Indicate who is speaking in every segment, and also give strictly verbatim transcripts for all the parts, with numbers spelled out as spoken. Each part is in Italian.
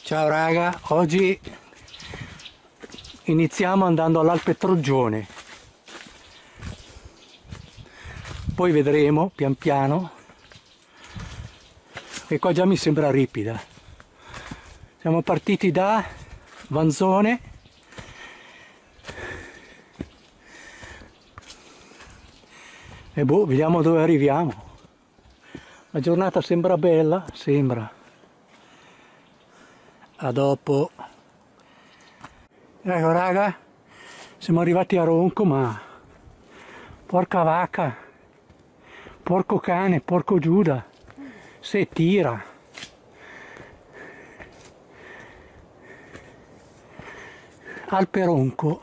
Speaker 1: Ciao raga, oggi iniziamo andando all'Alpe Troggione, poi vedremo pian piano, che qua già mi sembra ripida. Siamo partiti da Vanzone e boh, vediamo dove arriviamo. La giornata sembra bella, sembra. A dopo. Ecco raga, siamo arrivati a Ronco, ma porca vacca, porco cane, porco Giuda, se tira. Alpe Ronco.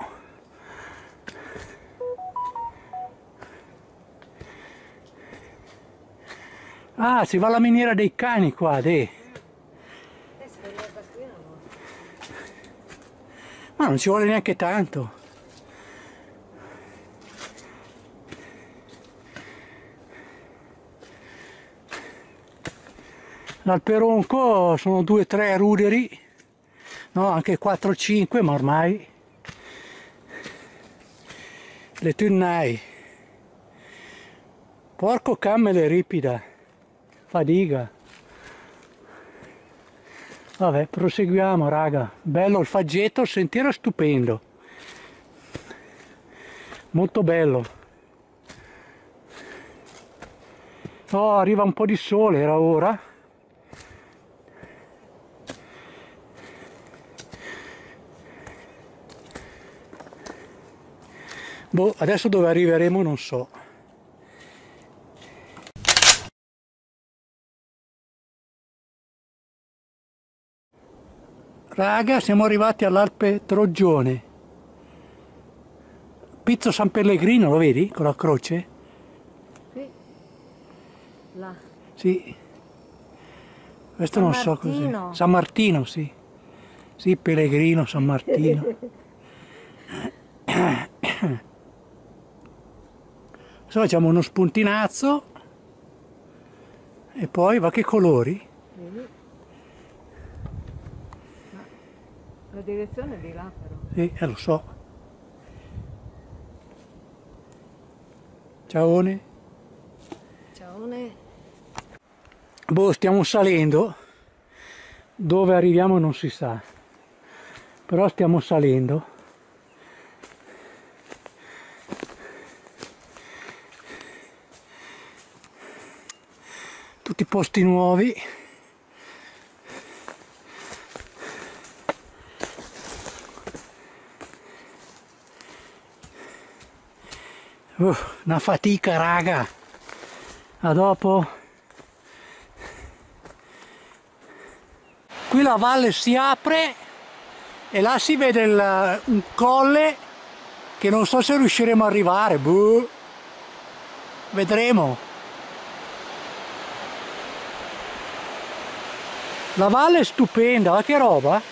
Speaker 1: Ah, si va alla miniera dei cani qua, de. Ma non ci vuole neanche tanto. L'Alpe Ronco sono due o tre ruderi, no, anche quattro cinque, ma ormai le tunnai. Porco cammele ripida, fadiga. Vabbè, proseguiamo raga, bello il faggetto, il sentiero è stupendo, molto bello. Oh, arriva un po' di sole, era ora. Boh, adesso dove arriveremo non so. Raga, siamo arrivati all'Alpe Troggione. Pizzo San Pellegrino, lo vedi? Con la croce?
Speaker 2: Sì. Là.
Speaker 1: Sì. Questo
Speaker 2: San
Speaker 1: non so cos'è.
Speaker 2: Martino.
Speaker 1: San Martino, sì. Sì, Pellegrino, San Martino. Adesso facciamo uno spuntinazzo. E poi, va che colori?
Speaker 2: Vedi? La direzione è di là però.
Speaker 1: Sì, eh, lo so. Ciaone.
Speaker 2: Ciaone.
Speaker 1: Boh, stiamo salendo. Dove arriviamo non si sa. Però stiamo salendo. Tutti posti nuovi. Uh, una fatica raga, a dopo. Qui la valle si apre e là si vede il, un colle che non so se riusciremo ad arrivare, buh. Vedremo. La valle è stupenda, ma che roba!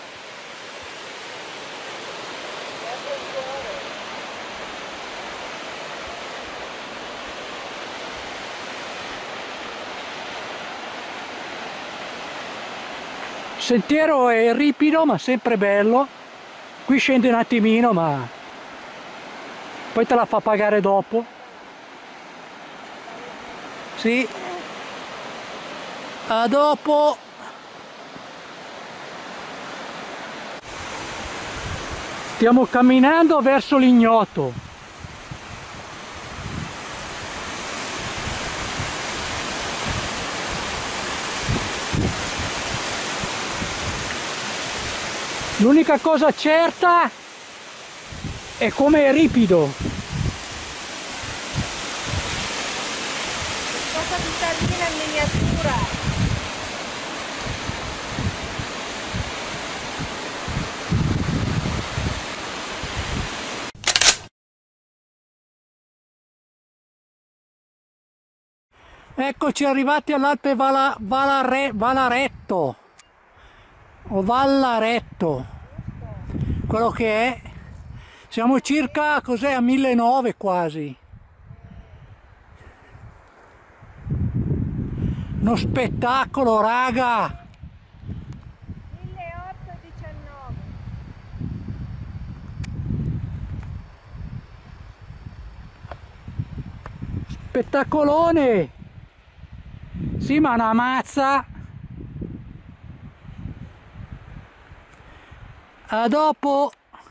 Speaker 1: Il sentiero è ripido ma sempre bello, qui scende un attimino ma poi te la fa pagare dopo. Sì, a dopo. Stiamo camminando verso l'ignoto. L'unica cosa certa è come è ripido.
Speaker 2: Cosa cittadina in miniatura.
Speaker 1: Eccoci arrivati all'Alpe Vala, Valare, Valaretto o Vallaretto, quello che è. Siamo circa, cos'è, a millenovecento quasi. Uno spettacolo raga.
Speaker 2: milleottocento
Speaker 1: spettacolone! Sì, ma una mazza! A dopo!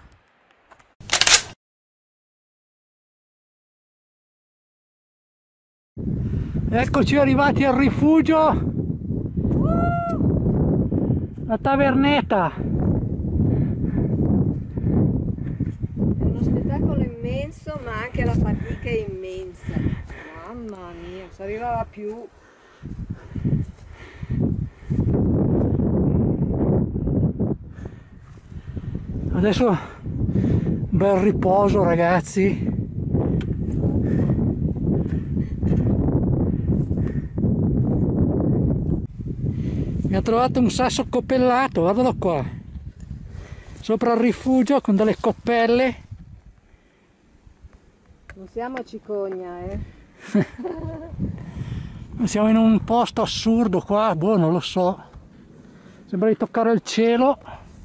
Speaker 1: Eccoci arrivati al rifugio! La tavernetta!
Speaker 2: È uno spettacolo immenso, ma anche la fatica è immensa. Mamma mia, si arrivava più.
Speaker 1: Adesso un bel riposo, ragazzi. Mi ha trovato un sasso coppellato, guardalo qua. Sopra il rifugio con delle coppelle.
Speaker 2: Non siamo a Cicogna, eh.
Speaker 1: Siamo in un posto assurdo qua, boh, non lo so. Sembra di toccare il cielo.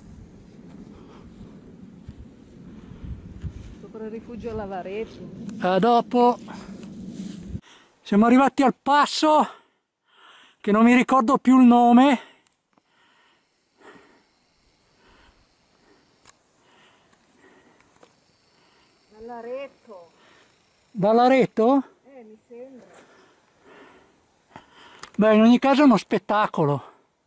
Speaker 2: Sopra il rifugio Lavareto.
Speaker 1: A dopo. Siamo arrivati al passo, che non mi ricordo più il nome.
Speaker 2: Dall'Areto.
Speaker 1: Dall'Areto?
Speaker 2: Eh, mi sembra.
Speaker 1: Beh, in ogni caso è uno spettacolo.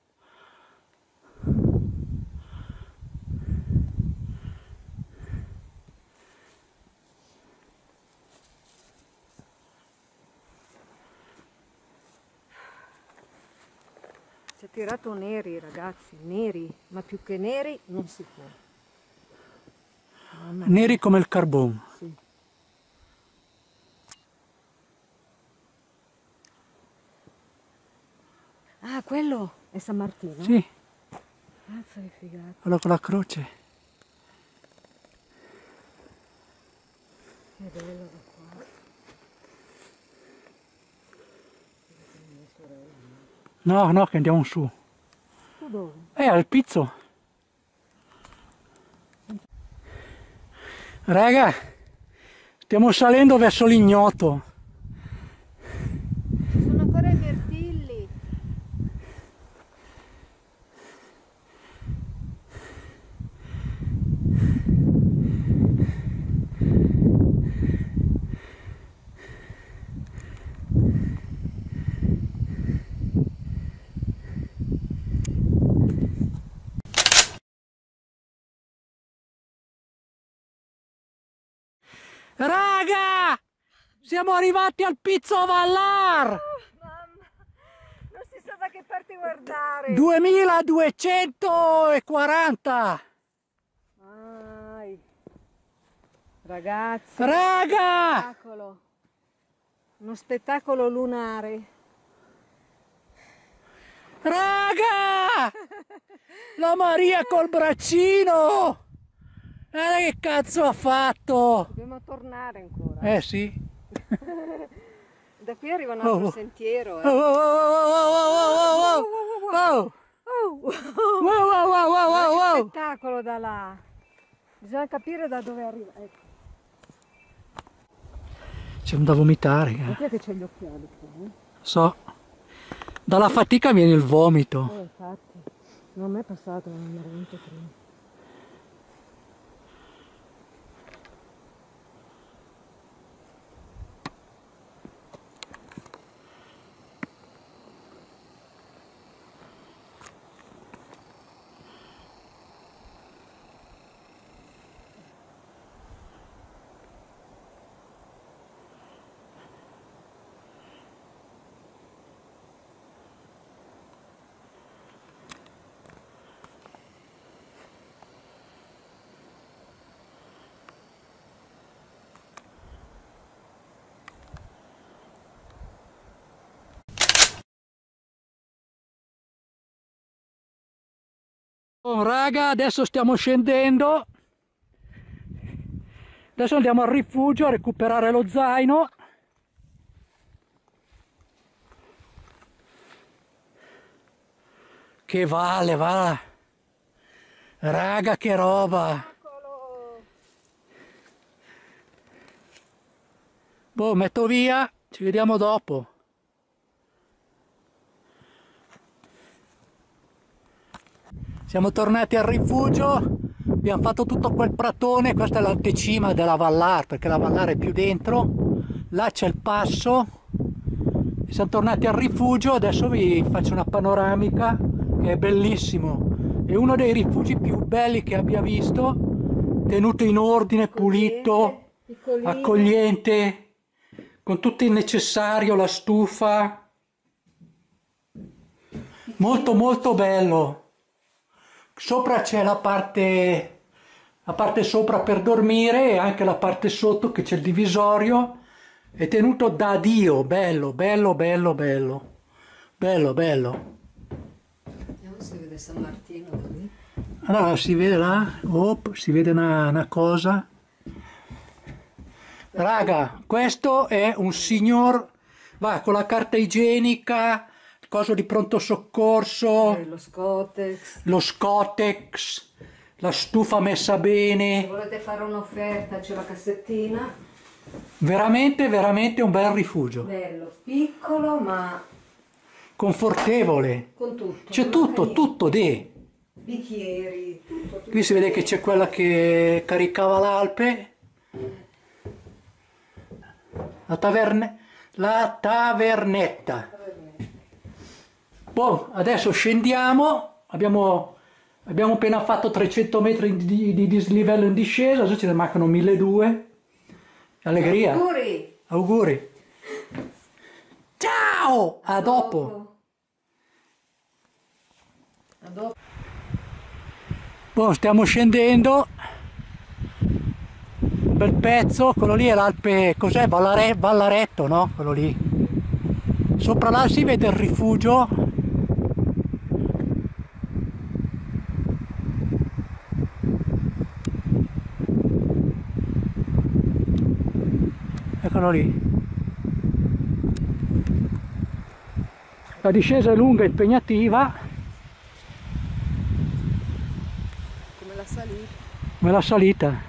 Speaker 2: Ci ha tirato neri, ragazzi, neri, ma più che neri non si può. Mamma mia.
Speaker 1: Neri come il carbone.
Speaker 2: Sì. Ah, quello è San Martino?
Speaker 1: Sì,
Speaker 2: Cazzo di figata.
Speaker 1: quello con la croce.
Speaker 2: Che bello da qua.
Speaker 1: No, no, che andiamo su.
Speaker 2: Tu dove?
Speaker 1: Eh, al pizzo. Raga, stiamo salendo verso l'ignoto.
Speaker 2: Ci sono ancora i mirtilli.
Speaker 1: Raga, siamo arrivati al Pizzo Vallar.
Speaker 2: Mamma, non si sa da che parte guardare.
Speaker 1: duemiladuecentoquaranta.
Speaker 2: Ai, ragazzi,
Speaker 1: Raga,
Speaker 2: spettacolo. Uno spettacolo lunare.
Speaker 1: raga, la Maria col braccino. Guarda che cazzo ha fatto.
Speaker 2: Dobbiamo tornare ancora.
Speaker 1: Eh sì.
Speaker 2: Da qui arriva un altro
Speaker 1: Oh.
Speaker 2: sentiero.
Speaker 1: Oh,
Speaker 2: Eh.
Speaker 1: oh, oh, oh, oh, oh,
Speaker 2: Oh,
Speaker 1: oh, oh, oh, oh, oh,
Speaker 2: ma che
Speaker 1: oh.
Speaker 2: spettacolo da là. Bisogna capire da dove arriva. Ecco.
Speaker 1: C'è da vomitare. Eh.
Speaker 2: Perché che c'è gli occhiali qua? Eh?
Speaker 1: So. Dalla fatica viene il vomito.
Speaker 2: Eh, infatti. Non mi è passato, non mi ero venuto prima.
Speaker 1: Oh, raga, adesso stiamo scendendo. Adesso andiamo al rifugio a recuperare lo zaino. Che vale, va. Raga, che roba.
Speaker 2: Eccolo.
Speaker 1: Boh, metto via. Ci vediamo dopo. Siamo tornati al rifugio, abbiamo fatto tutto quel pratone, questa è l'antecima della Vallar, perché la Vallar è più dentro, là c'è il passo, e siamo tornati al rifugio, adesso vi faccio una panoramica che è bellissimo, è uno dei rifugi più belli che abbia visto, tenuto in ordine, pulito,
Speaker 2: piccolino.
Speaker 1: Accogliente, con tutto il necessario, la stufa, molto molto bello. Sopra c'è la parte, la parte sopra per dormire e anche la parte sotto che c'è il divisorio, è tenuto da Dio, bello, bello, bello, bello, bello, bello.
Speaker 2: Vediamo se vede San Martino da lì.
Speaker 1: Allora si vede là, op, si vede una, una cosa. Raga, questo è un signor, va con la carta igienica, coso di pronto soccorso,
Speaker 2: Eh, lo Scotex.
Speaker 1: lo Scotex, la stufa messa
Speaker 2: Se
Speaker 1: bene,
Speaker 2: volete fare un'offerta c'è la cassettina.
Speaker 1: veramente veramente un bel rifugio,
Speaker 2: Bello, piccolo ma
Speaker 1: confortevole,
Speaker 2: con tutto.
Speaker 1: c'è tutto, tutto de.
Speaker 2: Bicchieri, tutto, tutto.
Speaker 1: Qui si vede che c'è quella che caricava l'Alpe, la, taverne, la tavernetta. Boh, adesso scendiamo, abbiamo, abbiamo appena fatto trecento metri di, di dislivello in discesa, adesso ce ne mancano milleduecento. Allegria.
Speaker 2: Auguri!
Speaker 1: Auguri. Ciao! A dopo.
Speaker 2: A dopo.
Speaker 1: Boh, stiamo scendendo. Un bel pezzo, quello lì è l'Alpe, cos'è? Vallare, Vallaretto, no? Quello lì. Sopra là si vede il rifugio. Eccolo lì. La discesa è lunga e impegnativa,
Speaker 2: Come la salita.
Speaker 1: come la salita.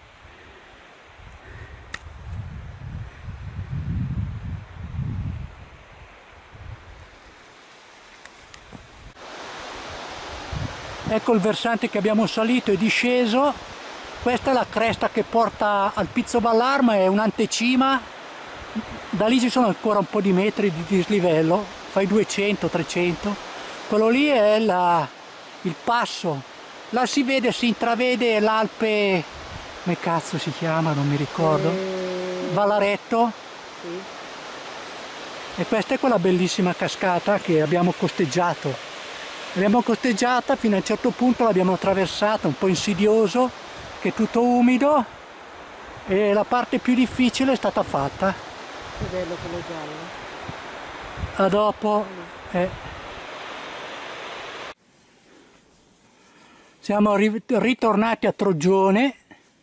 Speaker 1: Ecco il versante che abbiamo salito e disceso. Questa è la cresta che porta al Pizzo Vallar, ma è un'antecima. Da lì ci sono ancora un po' di metri di dislivello, fai duecento trecento. Quello lì è la, il passo. Là si vede, si intravede l'Alpe, come cazzo si chiama, non mi ricordo.
Speaker 2: Eh,
Speaker 1: Vallaretto.
Speaker 2: Sì.
Speaker 1: E questa è quella bellissima cascata che abbiamo costeggiato. L'abbiamo costeggiata fino a un certo punto, l'abbiamo attraversata, un po' insidioso, che è tutto umido, e la parte più difficile è stata fatta.
Speaker 2: Che bello quello giallo.
Speaker 1: A dopo. Eh. Siamo ri ritornati a Trogione,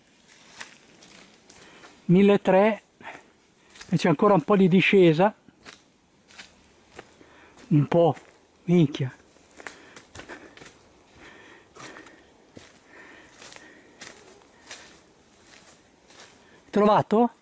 Speaker 1: milletrecento, e c'è ancora un po' di discesa. Un po', minchia. Trovato?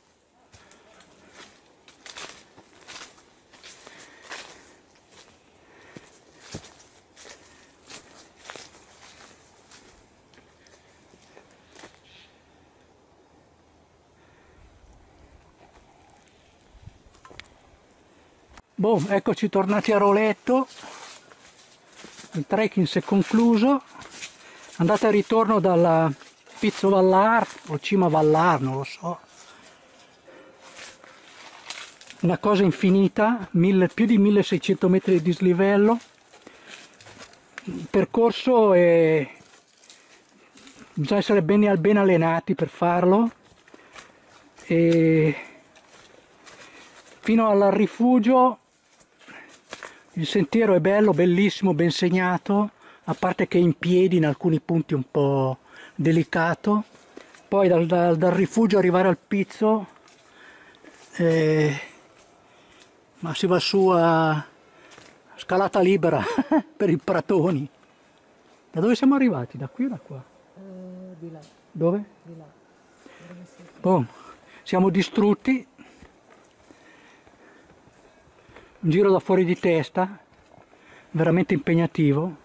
Speaker 1: Boh, eccoci tornati a Roletto, il trekking si è concluso, andata e ritorno dalla Pizzo Vallar o Cima Vallar, non lo so, una cosa infinita, mille, più di milleseicento metri di dislivello, il percorso è, bisogna essere ben, ben allenati per farlo, e fino al rifugio il sentiero è bello, bellissimo, ben segnato, a parte che è in piedi in alcuni punti un po' delicato. Poi dal, dal, dal rifugio arrivare al Pizzo, eh, ma si va su a scalata libera per i pratoni. Da dove siamo arrivati? Da qui o da qua?
Speaker 2: Uh, di là.
Speaker 1: Dove?
Speaker 2: Di là.
Speaker 1: Boh, siamo distrutti. un giro da fuori di testa, veramente impegnativo.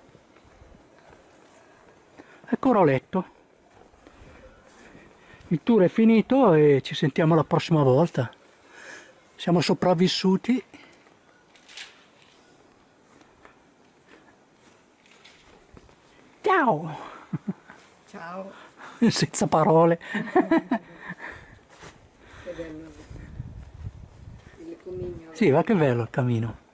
Speaker 1: Ecco Roletto. Il tour è finito e ci sentiamo la prossima volta. Siamo sopravvissuti. Ciao!
Speaker 2: Ciao.
Speaker 1: Senza parole.
Speaker 2: Che bello. Il comignolo.
Speaker 1: Sì, va che bello il cammino.